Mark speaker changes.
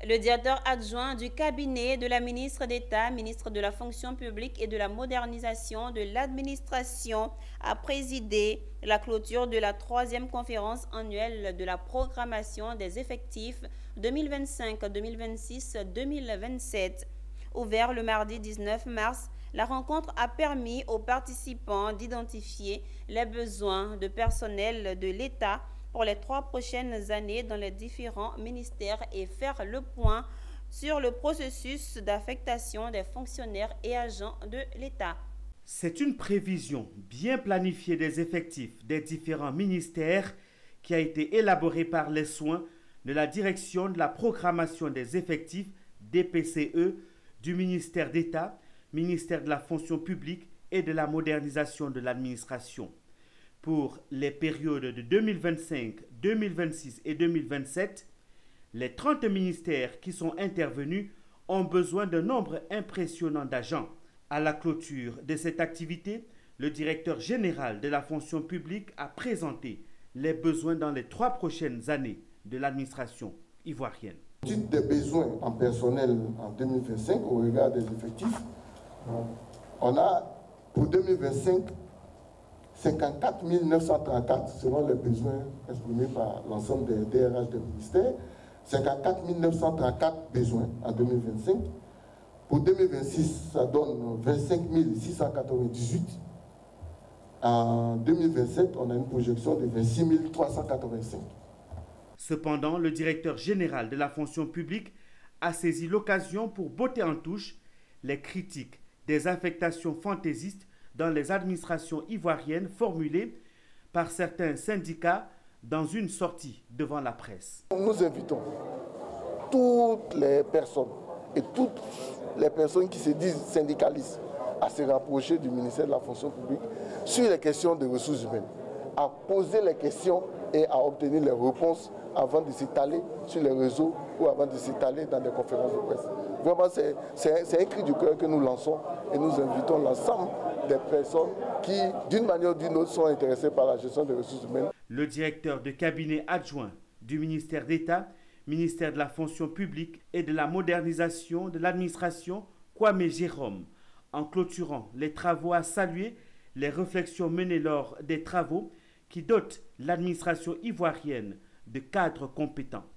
Speaker 1: Le directeur adjoint du cabinet de la ministre d'État, ministre de la fonction publique et de la modernisation de l'administration, a présidé la clôture de la 3e conférence annuelle de la programmation des effectifs 2025, 2026, 2027. Ouvert le mardi 19 mars, la rencontre a permis aux participants d'identifier les besoins de personnel de l'État pour les 3 prochaines années dans les différents ministères et faire le point sur le processus d'affectation des fonctionnaires et agents de l'État.
Speaker 2: C'est une prévision bien planifiée des effectifs des différents ministères qui a été élaborée par les soins de la Direction de la programmation des effectifs DPCE du ministère d'État, ministère de la fonction publique et de la modernisation de l'administration. Pour les périodes de 2025, 2026 et 2027, les 30 ministères qui sont intervenus ont besoin d'un nombre impressionnant d'agents. À la clôture de cette activité, le directeur général de la fonction publique a présenté les besoins dans les 3 prochaines années de l'administration ivoirienne.
Speaker 3: Au titre des besoins en personnel en 2025, au regard des effectifs, on a pour 2025 54 934 selon les besoins exprimés par l'ensemble des DRH des ministères, 54 934 besoins en 2025. Pour 2026, ça donne 25 698. En 2027, on a une projection de 26 385.
Speaker 2: Cependant, le directeur général de la fonction publique a saisi l'occasion pour botter en touche les critiques des affectations fantaisistes dans les administrations ivoiriennes formulées par certains syndicats dans une sortie devant la presse.
Speaker 3: Nous invitons toutes les personnes et toutes les personnes qui se disent syndicalistes à se rapprocher du ministère de la fonction publique sur les questions de ressources humaines, à poser les questions et à obtenir les réponses avant de s'étaler sur les réseaux ou avant de s'étaler dans des conférences de presse. Vraiment, c'est un cri du cœur que nous lançons et nous invitons l'ensemble des personnes qui, d'une manière ou d'une autre, sont intéressées par la gestion des ressources humaines.
Speaker 2: Le directeur de cabinet adjoint du ministère d'État, ministère de la fonction publique et de la modernisation de l'administration, Kwame Jérôme, en clôturant les travaux, a salué les réflexions menées lors des travaux qui dotent l'administration ivoirienne de cadres compétents.